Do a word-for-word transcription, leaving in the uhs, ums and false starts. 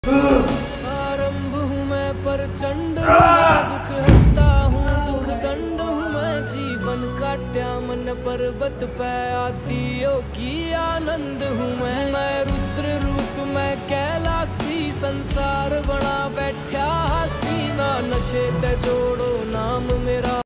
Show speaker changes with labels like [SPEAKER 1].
[SPEAKER 1] आरंभ हूँ मैं प्रचंड, दुख हरता हूँ दुख दंड हूँ मैं, जीवन काट्या मन पर्वत पे आती योगी आनंद हूँ मैं। मैं रुद्र रूप मैं कैलासी, संसार बना बैठा हसीना, नशे ते जोड़ो नाम मेरा।